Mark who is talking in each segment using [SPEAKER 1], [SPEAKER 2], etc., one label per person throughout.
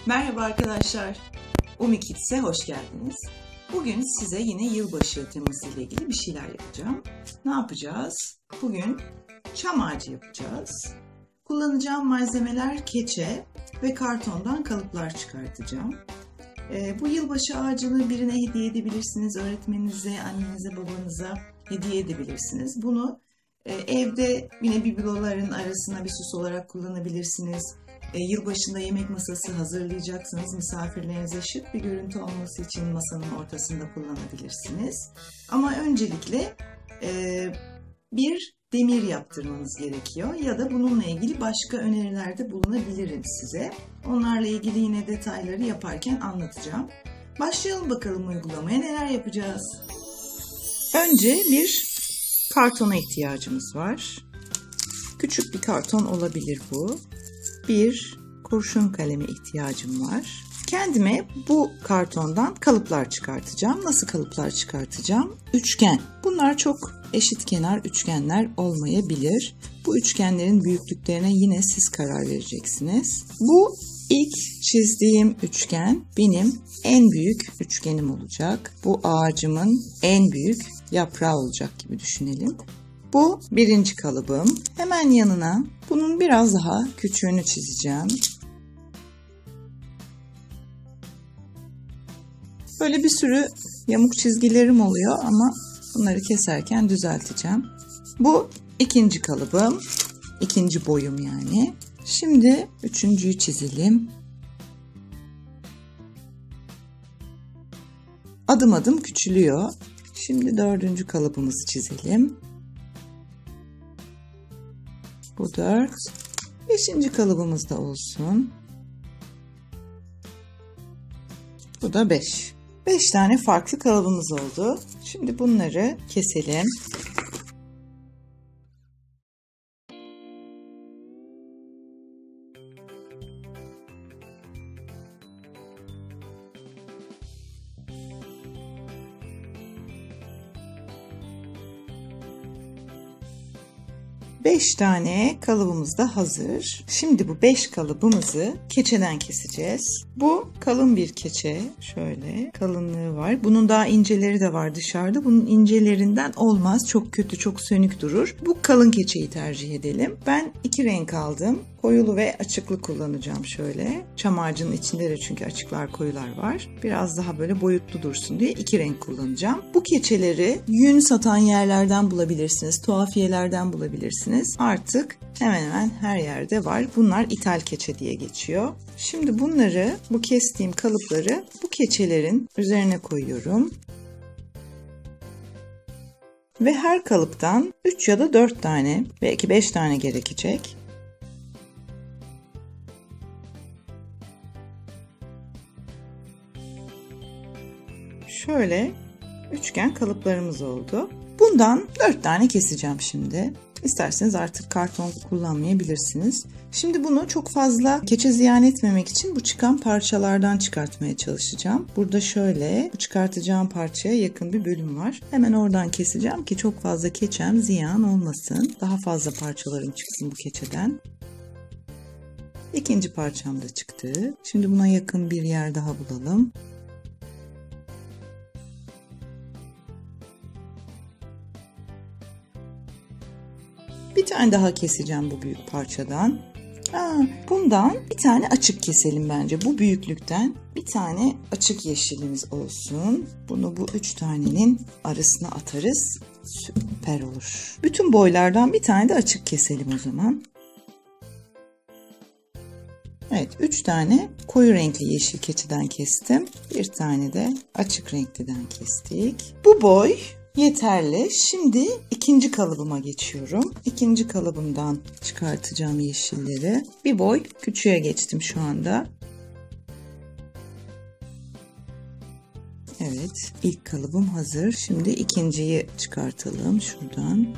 [SPEAKER 1] Merhaba arkadaşlar, Umi Kids'e hoş geldiniz. Bugün size yine yılbaşı teması ile ilgili bir şeyler yapacağım. Ne yapacağız? Bugün çam ağacı yapacağız. Kullanacağım malzemeler keçe ve kartondan kalıplar çıkartacağım. Bu yılbaşı ağacını birine hediye edebilirsiniz, öğretmeninize, annenize, babanıza hediye edebilirsiniz. Bunu evde yine bibloların arasına bir süs olarak kullanabilirsiniz. Yılbaşında yemek masası hazırlayacaksınız. Misafirlerinize şık bir görüntü olması için masanın ortasında kullanabilirsiniz. Ama öncelikle bir demir yaptırmanız gerekiyor. Ya da bununla ilgili başka önerilerde bulunabilirim size. Onlarla ilgili yine detayları yaparken anlatacağım. Başlayalım bakalım uygulamaya. Neler yapacağız? Önce bir kartona ihtiyacımız var. Küçük bir karton olabilir bu. Bir kurşun kaleme ihtiyacım var. Kendime bu kartondan kalıplar çıkartacağım. Nasıl kalıplar çıkartacağım? Üçgen. Bunlar çok eşit kenar üçgenler olmayabilir. Bu üçgenlerin büyüklüklerine yine siz karar vereceksiniz. Bu ilk çizdiğim üçgen benim en büyük üçgenim olacak. Bu ağacımın en büyük yaprağı olacak gibi düşünelim. Bu birinci kalıbım. Hemen yanına bunun biraz daha küçüğünü çizeceğim. Böyle bir sürü yamuk çizgilerim oluyor ama bunları keserken düzelteceğim. Bu ikinci kalıbım. İkinci boyum yani. Şimdi üçüncüyü çizelim. Adım adım küçülüyor. Şimdi dördüncü kalıbımızı çizelim. Bu 4. 5. kalıbımız da olsun. Bu da 5. 5 tane farklı kalıbımız oldu. Şimdi bunları keselim. Beş tane kalıbımız da hazır. Şimdi bu 5 kalıbımızı keçeden keseceğiz. Bu kalın bir keçe. Şöyle kalınlığı var. Bunun daha inceleri de var dışarıda. Bunun incelerinden olmaz. Çok kötü, çok sönük durur. Bu kalın keçeyi tercih edelim. Ben 2 renk aldım. Koyulu ve açıklı kullanacağım şöyle. Çam ağacının içinde de çünkü açıklar koyular var. Biraz daha böyle boyutlu dursun diye 2 renk kullanacağım. Bu keçeleri yün satan yerlerden bulabilirsiniz. Tuhafiyelerden bulabilirsiniz. Artık hemen hemen her yerde var. Bunlar ithal keçe diye geçiyor. Şimdi bunları, bu kestiğim kalıpları bu keçelerin üzerine koyuyorum. Ve her kalıptan 3 ya da 4 tane, belki 5 tane gerekecek. Şöyle üçgen kalıplarımız oldu. Bundan 4 tane keseceğim şimdi. İsterseniz artık karton kullanmayabilirsiniz. Şimdi bunu çok fazla keçe ziyan etmemek için bu çıkan parçalardan çıkartmaya çalışacağım. Burada şöyle bu çıkartacağım parçaya yakın bir bölüm var. Hemen oradan keseceğim ki çok fazla keçem ziyan olmasın. Daha fazla parçalarım çıksın bu keçeden. İkinci parçam da çıktı. Şimdi buna yakın bir yer daha bulalım. Bir tane daha keseceğim bu büyük parçadan. Bundan bir tane açık keselim bence. Bu büyüklükten bir tane açık yeşilimiz olsun. Bunu bu 3 tanenin arasına atarız. Süper olur. Bütün boylardan bir tane de açık keselim o zaman. Evet, 3 tane koyu renkli yeşil keçiden kestim. Bir tane de açık renkliden kestik. Bu boy yeterli. Şimdi ikinci kalıbıma geçiyorum. İkinci kalıbımdan çıkartacağım yeşilleri. Bir boy küçüğe geçtim şu anda. Evet, ilk kalıbım hazır. Şimdi ikinciyi çıkartalım şuradan.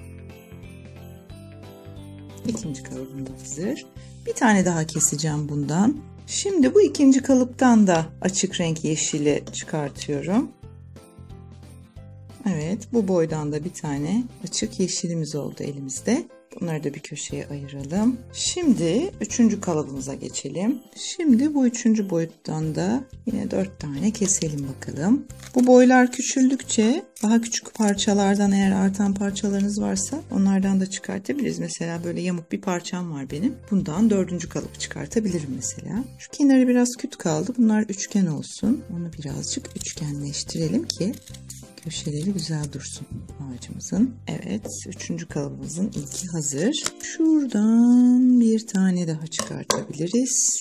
[SPEAKER 1] İkinci kalıbım da hazır. Bir tane daha keseceğim bundan. Şimdi bu ikinci kalıptan da açık renk yeşili çıkartıyorum. Evet, bu boydan da bir tane açık yeşilimiz oldu elimizde. Bunları da bir köşeye ayıralım. Şimdi 3. kalıbımıza geçelim. Şimdi bu 3. boyuttan da yine 4 tane keselim bakalım. Bu boylar küçüldükçe daha küçük parçalardan, eğer artan parçalarınız varsa onlardan da çıkartabiliriz. Mesela böyle yamuk bir parçam var benim. Bundan 4. kalıbı çıkartabilirim mesela. Şu kenarı biraz küt kaldı. Bunlar üçgen olsun. Onu birazcık üçgenleştirelim ki köşeleri güzel dursun ağacımızın. Evet, 3. kalıbımızın ilki hazır. Şuradan bir tane daha çıkartabiliriz.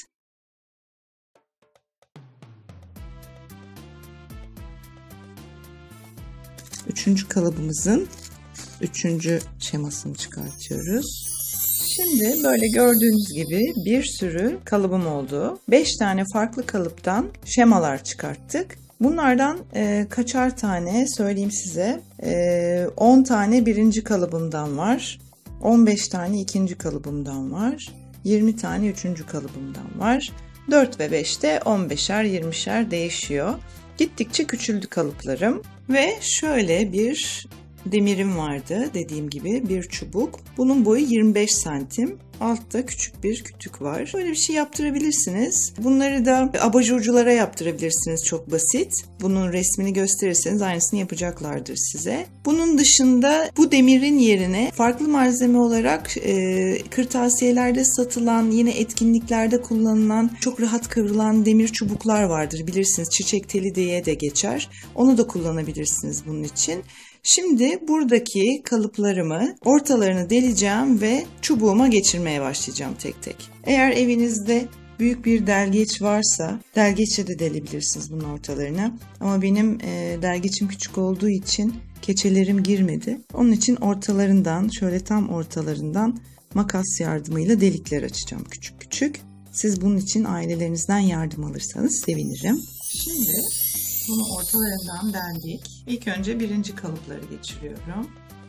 [SPEAKER 1] 3. kalıbımızın 3. şemasını çıkartıyoruz. Şimdi böyle gördüğünüz gibi bir sürü kalıbım oldu. 5 tane farklı kalıptan şemalar çıkarttık. Bunlardan kaçar tane söyleyeyim size. 10 tane 1. kalıbımdan var. 15 tane 2. kalıbımdan var. 20 tane 3. kalıbımdan var. 4 ve 5'te 15'er 20'şer değişiyor. Gittikçe küçüldü kalıplarım. Ve şöyle bir demirim vardı, dediğim gibi bir çubuk. Bunun boyu 25 santim. Altta küçük bir kütük var. Böyle bir şey yaptırabilirsiniz. Bunları da abajurculara yaptırabilirsiniz, çok basit. Bunun resmini gösterirseniz aynısını yapacaklardır size. Bunun dışında bu demirin yerine farklı malzeme olarak kırtasiyelerde satılan, yine etkinliklerde kullanılan, çok rahat kıvrılan demir çubuklar vardır. Bilirsiniz, çiçek teli diye de geçer. Onu da kullanabilirsiniz bunun için. Şimdi buradaki kalıplarımı ortalarını deleceğim ve çubuğuma geçirmeye başlayacağım tek tek. Eğer evinizde büyük bir delgeç varsa delgeçle de delebilirsiniz bunun ortalarına. Ama benim delgeçim küçük olduğu için keçelerim girmedi. Onun için ortalarından, şöyle tam ortalarından makas yardımıyla delikler açacağım küçük küçük. Siz bunun için ailelerinizden yardım alırsanız sevinirim. Şimdi bunu ortalarından deldik. İlk önce 1. kalıpları geçiriyorum.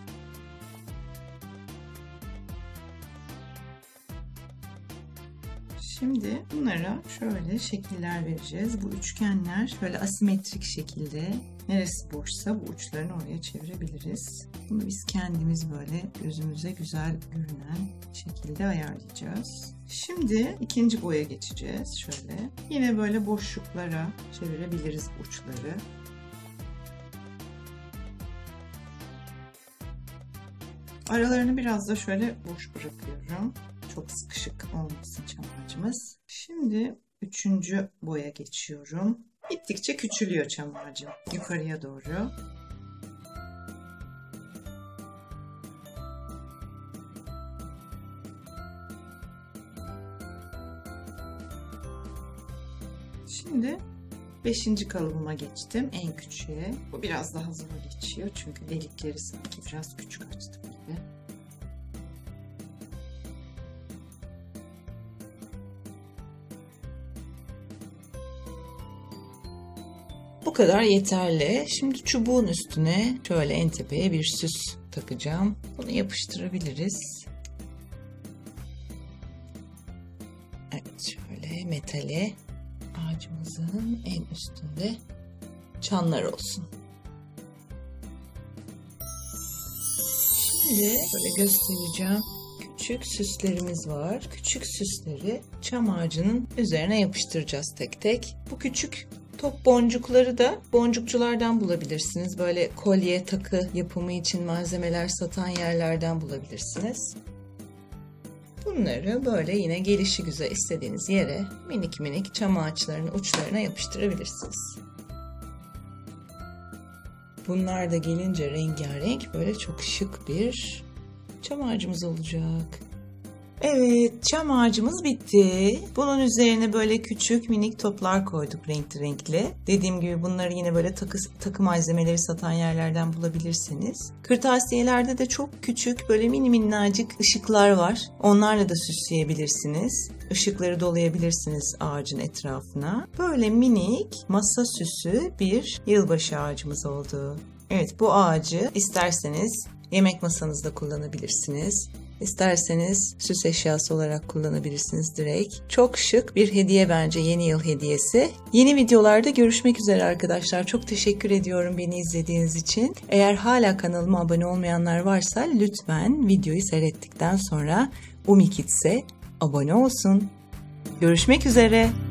[SPEAKER 1] Şimdi bunlara şöyle şekiller vereceğiz. Bu üçgenler şöyle asimetrik şekilde, neresi boşsa bu uçlarını oraya çevirebiliriz. Bunu biz kendimiz böyle gözümüze güzel görünen şekilde ayarlayacağız. Şimdi 2. boya geçeceğiz. Şöyle yine böyle boşluklara çevirebiliriz uçları. Aralarını biraz da şöyle boş bırakıyorum. Çok sıkışık olmasın çam ağacımız. Şimdi 3. boya geçiyorum. Gittikçe küçülüyor çam ağacım yukarıya doğru. Şimdi 5. kalıbıma geçtim, en küçüğe. Bu biraz daha zor geçiyor çünkü delikleri sanki biraz küçük açtım gibi. Bu kadar yeterli. Şimdi çubuğun üstüne şöyle en tepeye bir süs takacağım. Bunu yapıştırabiliriz. Evet, şöyle metale ağacımızın en üstünde çanlar olsun. Şimdi böyle göstereceğim. Küçük süslerimiz var. Küçük süsleri çam ağacının üzerine yapıştıracağız tek tek. Bu küçük top boncukları da boncukçulardan bulabilirsiniz. Böyle kolye, takı yapımı için malzemeler satan yerlerden bulabilirsiniz. Bunları böyle yine gelişigüzel istediğiniz yere minik minik çam ağaçlarının uçlarına yapıştırabilirsiniz. Bunlar da gelince rengarenk, böyle çok şık bir çam ağacımız olacak. Evet, çam ağacımız bitti. Bunun üzerine böyle küçük minik toplar koyduk renkli renkli. Dediğim gibi bunları yine böyle takı malzemeleri satan yerlerden bulabilirsiniz. Kırtasiyelerde de çok küçük böyle mini minnacık ışıklar var. Onlarla da süsleyebilirsiniz. Işıkları dolayabilirsiniz ağacın etrafına. Böyle minik masa süsü bir yılbaşı ağacımız oldu. Evet, bu ağacı isterseniz yemek masanızda kullanabilirsiniz. İsterseniz süs eşyası olarak kullanabilirsiniz direkt. Çok şık bir hediye bence, yeni yıl hediyesi. Yeni videolarda görüşmek üzere arkadaşlar. Çok teşekkür ediyorum beni izlediğiniz için. Eğer hala kanalıma abone olmayanlar varsa lütfen videoyu seyrettikten sonra Umi Kids'e abone olsun. Görüşmek üzere.